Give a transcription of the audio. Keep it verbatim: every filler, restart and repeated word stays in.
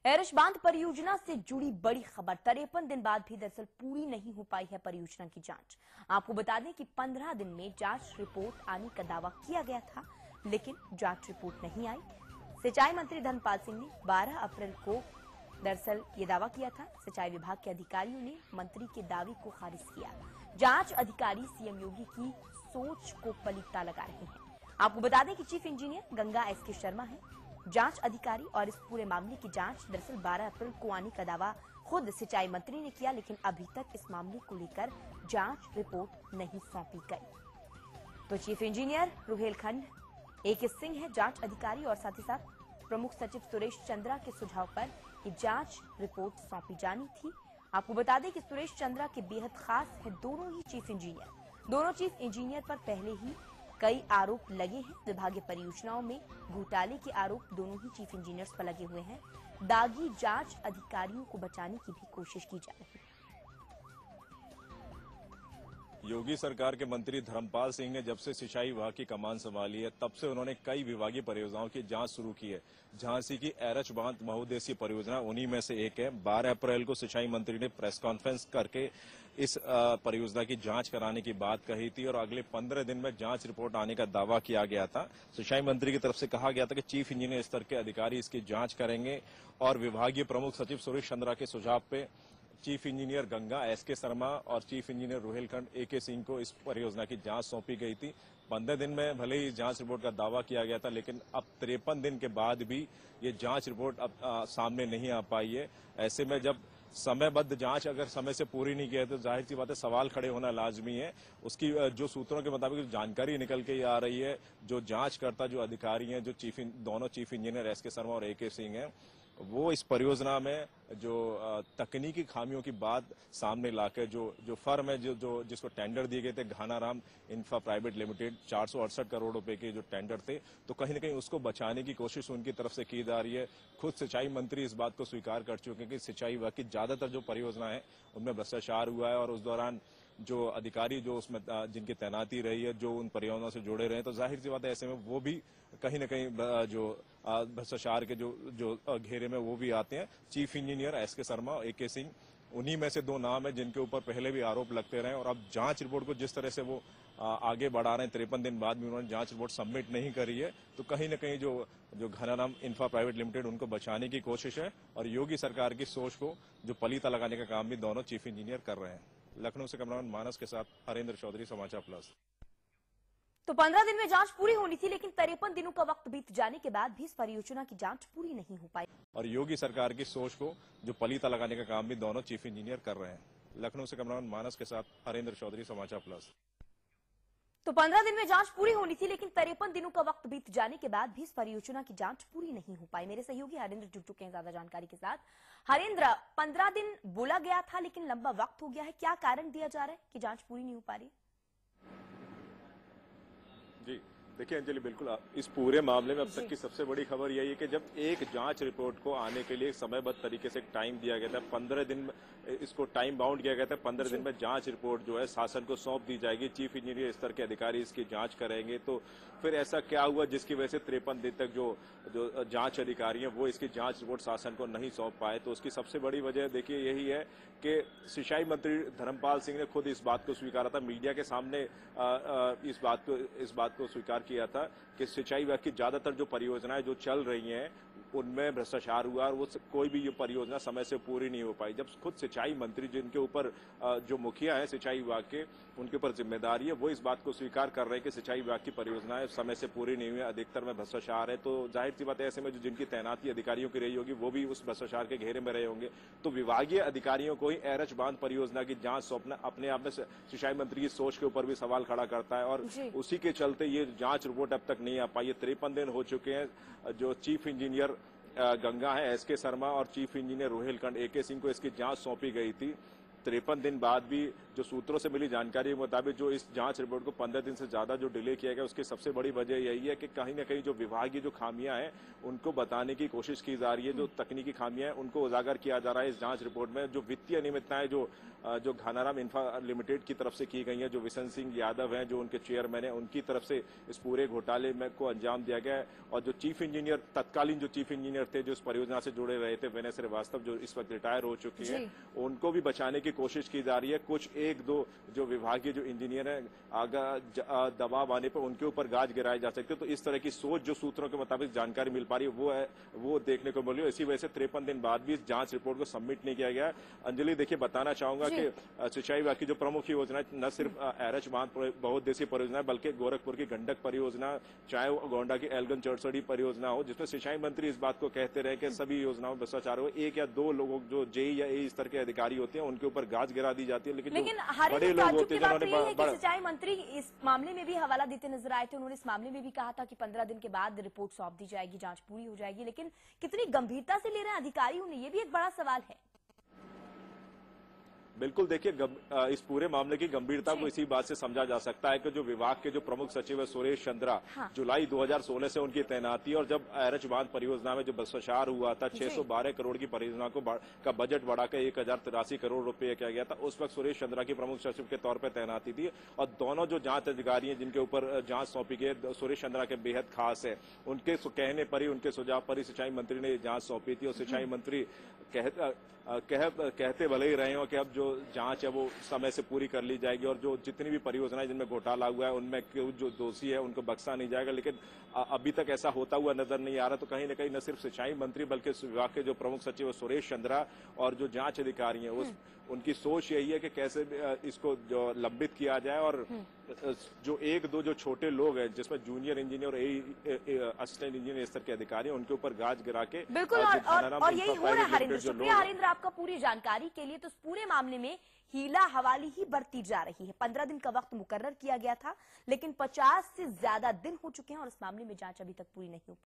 एरश बांध परियोजना से जुड़ी बड़ी खबर। तिरपन दिन बाद भी दरअसल पूरी नहीं हो पाई है परियोजना की जांच। आपको बता दें कि पंद्रह दिन में जांच रिपोर्ट आने का दावा किया गया था, लेकिन जांच रिपोर्ट नहीं आई। सिंचाई मंत्री धर्मपाल सिंह ने बारह अप्रैल को दरअसल ये दावा किया था। सिंचाई विभाग के अधिकारियों ने मंत्री के दावे को खारिज किया। जांच अधिकारी सीएम योगी की सोच को पलीता लगा रहे हैं। आपको बता दें कि चीफ इंजीनियर गंगा एस के शर्मा है जांच अधिकारी, और इस पूरे मामले की जांच दरअसल बारह अप्रैल को आने का दावा खुद सिंचाई मंत्री ने किया, लेकिन अभी तक इस मामले को लेकर जांच रिपोर्ट नहीं सौंपी गई। तो चीफ इंजीनियर रुहेलखंड ए के सिंह है जांच अधिकारी, और साथ ही साथ प्रमुख सचिव सुरेश चंद्रा के सुझाव पर ये जांच रिपोर्ट सौंपी जानी थी। आपको बता दें कि सुरेश चंद्रा के बेहद खास है दोनों ही चीफ इंजीनियर। दोनों चीफ इंजीनियर पर पहले ही कई आरोप लगे हैं। विभागीय परियोजनाओं में घोटाले के आरोप दोनों ही चीफ इंजीनियर्स पर लगे हुए हैं। दागी जांच अधिकारियों को बचाने की भी कोशिश की जा रही है। योगी सरकार के मंत्री धर्मपाल सिंह ने जब से सिंचाई विभाग की कमान संभाली है, तब से उन्होंने कई विभागीय परियोजनाओं की जांच शुरू की है। झांसी की एरच बांध बहुउद्देशीय परियोजना उन्हीं में से एक है। बारह अप्रैल को सिंचाई मंत्री ने प्रेस कॉन्फ्रेंस करके इस परियोजना की जांच कराने की बात कही थी, और अगले पंद्रह दिन में जांच रिपोर्ट आने का दावा किया गया था। सिंचाई मंत्री की तरफ से कहा गया था कि चीफ इंजीनियर स्तर के अधिकारी इसकी जांच करेंगे, और विभागीय प्रमुख सचिव सुरेश चंद्रा के सुझाव पे चीफ इंजीनियर गंगा एस के शर्मा और चीफ इंजीनियर रुहेलखंड ए के सिंह को इस परियोजना की जांच सौंपी गई थी। पंद्रह दिन में भले ही जांच रिपोर्ट का दावा किया गया था, लेकिन अब तिरपन दिन के बाद भी ये जांच रिपोर्ट अब आ, सामने नहीं आ पाई है। ऐसे में जब समयबद्ध जांच अगर समय से पूरी नहीं की है, तो जाहिर सी बात है सवाल खड़े होना लाजमी है। उसकी जो सूत्रों के मुताबिक जानकारी निकल के आ रही है, जो जांचकर्ता जो अधिकारी हैं, जो चीफ दोनों चीफ इंजीनियर एस के शर्मा और ए के सिंह हैं, वो इस परियोजना में जो तकनीकी खामियों की बात सामने लाकर जो जो फर्म है जो जो जिसको टेंडर दिए गए थे, घानाराम इंफ्रा प्राइवेट लिमिटेड, चार सौ अड़सठ करोड़ रुपए के जो टेंडर थे, तो कहीं न कहीं उसको बचाने की कोशिश उनकी तरफ से की जा रही है। खुद सिंचाई मंत्री इस बात को स्वीकार कर चुके हैं कि सिंचाई विभाग की ज्यादातर जो परियोजना है उनमें भ्रष्टाचार हुआ है, और उस दौरान जो अधिकारी जो उसमें जिनकी तैनाती रही है, जो उन परियोजनाओं से जुड़े रहे हैं, तो जाहिर सी बात है ऐसे में वो भी कहीं न कहीं जो भ्रष्टाचार के जो जो घेरे में वो भी आते हैं। चीफ इंजीनियर एस के शर्मा और ए के सिंह उन्हीं में से दो नाम है जिनके ऊपर पहले भी आरोप लगते रहे, और अब जांच रिपोर्ट को जिस तरह से वो आगे बढ़ा रहे हैं, तिरपन दिन बाद भी उन्होंने जांच रिपोर्ट सबमिट नहीं करी है, तो कहीं न कहीं जो जो घानाराम इंफ्रा प्राइवेट लिमिटेड उनको बचाने की कोशिश है, और योगी सरकार की सोच को जो पलीता लगाने का काम भी दोनों चीफ इंजीनियर कर रहे हैं। लखनऊ से कैमरामैन मानस के साथ हरेंद्र चौधरी, समाचार प्लस। तो पंद्रह दिन में जांच पूरी होनी थी, लेकिन तिरपन दिनों का वक्त बीत जाने के बाद भी इस परियोजना की जांच पूरी नहीं हो पाई, और योगी सरकार की सोच को जो पलीता लगाने का काम भी दोनों चीफ इंजीनियर कर रहे हैं। लखनऊ से कैमरामैन मानस के साथ हरेंद्र चौधरी, समाचार प्लस। तो पंद्रह दिन में जांच पूरी होनी थी, लेकिन तिरपन दिनों का वक्त बीत जाने के बाद भी इस परियोजना की जांच पूरी नहीं हो पाई। मेरे सहयोगी हरेंद्र जुड़ चुके हैं ज्यादा जानकारी के साथ। हरेंद्र, पंद्रह दिन बोला गया था, लेकिन लंबा वक्त हो गया है, क्या कारण दिया जा रहा है कि जांच पूरी नहीं हो पा रही? जी देखिए अंजलि, बिल्कुल इस पूरे मामले में अब तक की सबसे बड़ी खबर यही है कि जब एक जांच रिपोर्ट को आने के लिए समयबद्ध तरीके से टाइम दिया गया था, पंद्रह दिन इसको टाइम बाउंड किया गया था, पंद्रह दिन में जांच रिपोर्ट जो है शासन को सौंप दी जाएगी, चीफ इंजीनियर स्तर के अधिकारी इसकी जांच करेंगे, तो फिर ऐसा क्या हुआ जिसकी वजह से तिरपन दिन तक जो जो जांच अधिकारी हैं वो इसकी जांच रिपोर्ट शासन को नहीं सौंप पाए? तो उसकी सबसे बड़ी वजह देखिए यही है कि सिंचाई मंत्री धर्मपाल सिंह ने खुद इस बात को स्वीकारा था, मीडिया के सामने आ, आ, इस बात को इस बात को स्वीकार किया था कि सिंचाई विभाग की ज्यादातर जो परियोजनाएं जो चल रही हैं उनमें भ्रष्टाचार हुआ, और वो कोई भी ये परियोजना समय से पूरी नहीं हो पाई। जब खुद सिंचाई मंत्री जिनके ऊपर जो मुखिया है सिंचाई विभाग के, उनके ऊपर जिम्मेदारी है, वो इस बात को स्वीकार कर रहे हैं कि सिंचाई विभाग की परियोजनाएं समय से पूरी नहीं हुई, अधिकतर में भ्रष्टाचार है। तो जाहिर सी बात है ऐसे में जो जिनकी तैनाती अधिकारियों की रही होगी वो भी उस भ्रष्टाचार के घेरे में रहे होंगे। तो विभागीय अधिकारियों को ही एरच बांध परियोजना की जांच सौंपना अपने आप में सिंचाई मंत्री की सोच के ऊपर भी सवाल खड़ा करता है, और उसी के चलते ये जांच रिपोर्ट अब तक नहीं आ पाई है। तिरपन दिन हो चुके हैं। जो चीफ इंजीनियर गंगा है एस के शर्मा और चीफ इंजीनियर रुहेलखंड ए के सिंह को इसकी जांच सौंपी गई थी, तिरपन दिन बाद भी जो सूत्रों से मिली जानकारी के मुताबिक जो इस जांच रिपोर्ट को पंद्रह दिन से ज्यादा जो डिले किया गया, उसकी सबसे बड़ी वजह यही है कि कहीं ना कहीं जो विभागीय जो खामियां हैं उनको बताने की कोशिश की जा रही है। जो तकनीकी खामियां हैं उनको उजागर किया जा रहा है इस जांच रिपोर्ट में। जो वित्तीय अनियमितताएं जो जो घानाराम इंफ्रा लिमिटेड की तरफ से की गई हैं, जो विशन सिंह यादव हैं जो उनके चेयरमैन हैं, उनकी तरफ से इस पूरे घोटाले में को अंजाम दिया गया है। और जो चीफ इंजीनियर, तत्कालीन जो चीफ इंजीनियर थे जो इस परियोजना से जुड़े रहे थे, विनय श्रीवास्तव, जो इस वक्त रिटायर हो चुकी हैं, उनको भी बचाने की कोशिश की जा रही है। कुछ एक दो जो विभागीय जो इंजीनियर हैं, अगर दबाव आने पर उनके ऊपर गाज गिराए जा सकते, तो इस तरह की सोच जो सूत्रों के मुताबिक जानकारी मिल पा रही है वो है वो देखने को मिली। इसी वजह से तिरपन दिन बाद भी इस जांच रिपोर्ट को सबमिट नहीं किया गया। अंजलि, देखिए, बताना चाहूंगा कि सिंचाई विभाग की जो प्रमुख योजना न सिर्फ एरच बांध बहुउद्देशीय परियोजना है, बल्कि गोरखपुर की गंडक परियोजना, चाहे गोंडा की एल्गन चरसड़ी परियोजना हो, जिसमें सिंचाई मंत्री इस बात को कहते रहे कि सभी योजनाओं में भ्रष्टाचार हो। एक या दो लोगों जो जेई या ए स्तर के अधिकारी होते हैं उनके ऊपर गाज गिरा दी जाती है, लेकिन, लेकिन बड़े लोग होते हैं जिन्होंने सिंचाई मंत्री इस मामले में भी हवाला देते नजर आए थे। उन्होंने इस मामले में भी कहा था कि पंद्रह दिन के बाद रिपोर्ट सौंप दी जाएगी, जांच पूरी हो जाएगी, लेकिन कितनी गंभीरता से ले रहे हैं अधिकारी उन्हें, ये भी एक बड़ा सवाल है। बिल्कुल, देखिए, इस पूरे मामले की गंभीरता को इसी बात से समझा जा सकता है कि जो विभाग के जो प्रमुख सचिव है सुरेश चंद्रा, हाँ। जुलाई दो हज़ार सोलह से उनकी तैनाती, और जब एरच बांध परियोजना में जो भ्रष्टाचार हुआ था, छह सौ बारह करोड़ की परियोजना को का बजट बढ़ाकर एक हजार तिरासी करोड़ रुपए किया गया था, उस वक्त सुरेश चंद्रा की प्रमुख सचिव के तौर पर तैनाती थी। और दोनों जो जांच अधिकारी हैं जिनके ऊपर जांच सौंपी गई, सुरेश चंद्रा के बेहद खास है। उनके कहने पर ही, उनके सुझाव पर ही सिंचाई मंत्री ने जांच सौंपी थी। और सिंचाई मंत्री कह, कह, कहते भले ही रहे हो कि अब जो जांच है वो समय से पूरी कर ली जाएगी, और जो जितनी भी परियोजनाएं जिनमें घोटाला हुआ है उनमें जो दोषी है उनको बख्शा नहीं जाएगा, लेकिन अभी तक ऐसा होता हुआ नजर नहीं आ रहा। तो कहीं न कहीं न सिर्फ सिंचाई मंत्री बल्कि विभाग के जो प्रमुख सचिव है सुरेश चंद्रा और जो जांच अधिकारी हैं उस उनकी सोच यही है कि कैसे इसको जो लंबित किया जाए, और जो एक दो जो छोटे लोग हैं जिसमें जूनियर इंजीनियर, असिस्टेंट इंजीनियर स्तर के अधिकारी हैं, उनके ऊपर गाज गिरा के बिल्कुल, और, और, और यही हो रहा है। हरिंद्र, शुक्रिया हरिंद्र आपका पूरी जानकारी के लिए। तो इस पूरे मामले में हीला हवाली ही बढ़ती जा रही है। पंद्रह दिन का वक्त मुकर्रर किया गया था, लेकिन पचास से ज्यादा दिन हो चुके हैं और इस मामले में जांच अभी तक पूरी नहीं हो